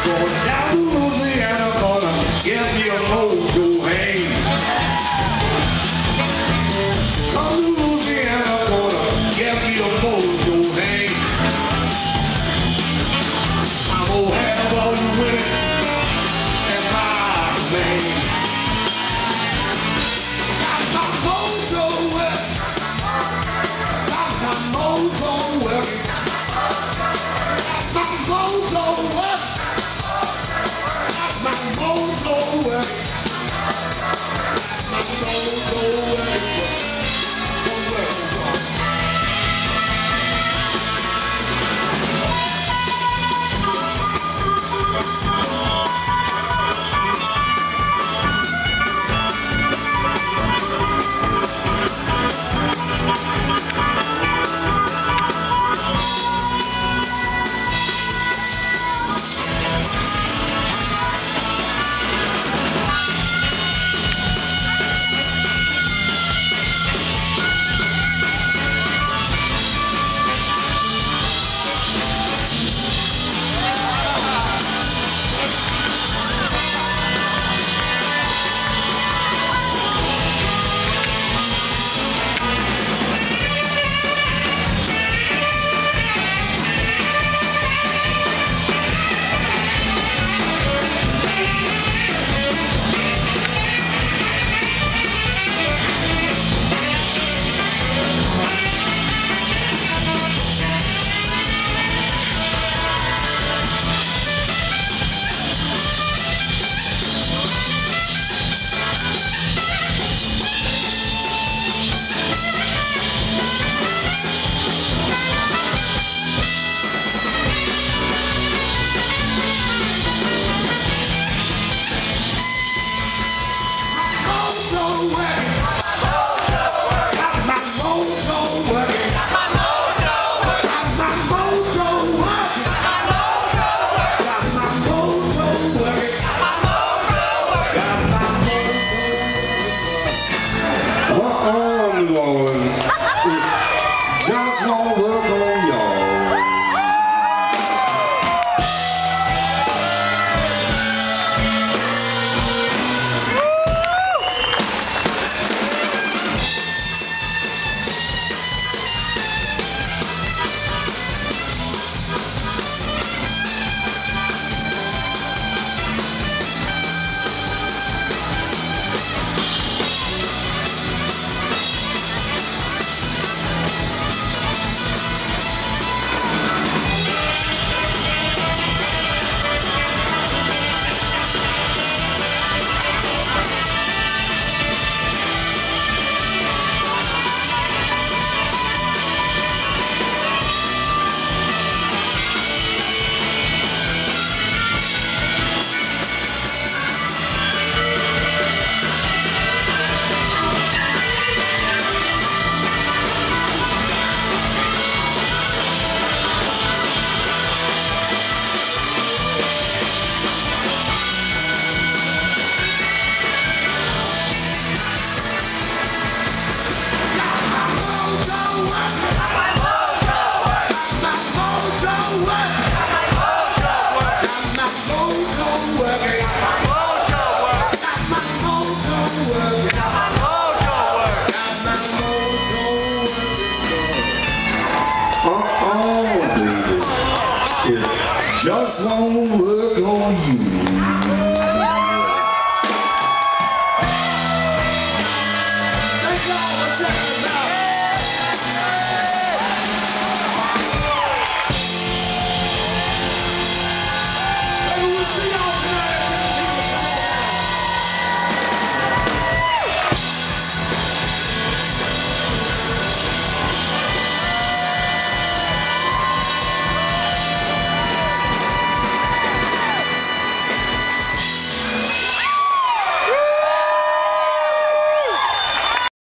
Going down to Louisiana, gonna give me a mojo hang. Come to Louisiana, gonna give me a mojo hang. I'm gonna have all you women and my man. Got my mojo working. Got my mojo working. Got my mojo working. Got my mojo working. My mojo working. Just won't work on y'all. Just won't work on you.